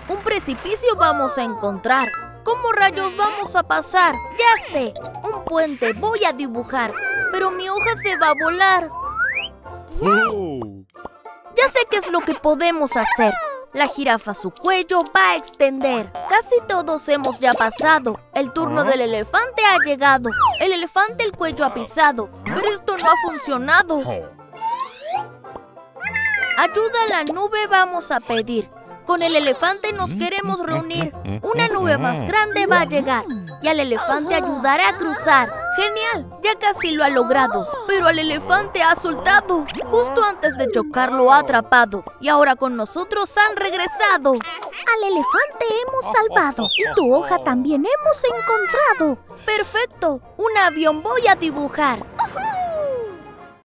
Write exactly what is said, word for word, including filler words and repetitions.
Un precipicio vamos a encontrar. ¿Cómo rayos vamos a pasar? Ya sé, un puente voy a dibujar, pero mi hoja se va a volar. Ya sé qué es lo que podemos hacer. La jirafa su cuello va a extender. Casi todos hemos ya pasado. El turno del elefante ha llegado. El elefante el cuello ha pisado, pero esto no ha funcionado. Ayuda a la nube vamos a pedir. Con el elefante nos queremos reunir. Una nube más grande va a llegar y al elefante ayudará a cruzar. ¡Genial! Ya casi lo ha logrado. Pero al elefante ha soltado. Justo antes de chocar lo ha atrapado. Y ahora con nosotros han regresado. Al elefante hemos salvado y tu hoja también hemos encontrado. ¡Perfecto! Un avión voy a dibujar.